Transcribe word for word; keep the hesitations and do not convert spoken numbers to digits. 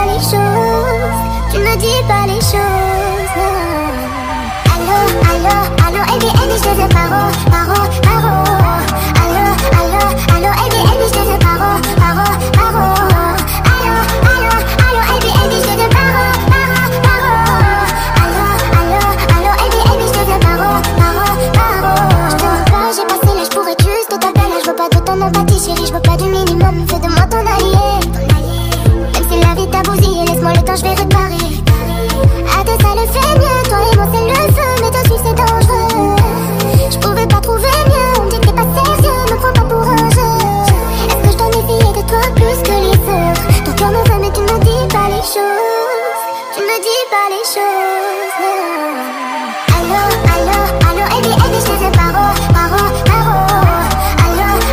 Les choses, tu ne dis pas les choses. Allô, allô, allô, Eddie, Eddie, je te parle.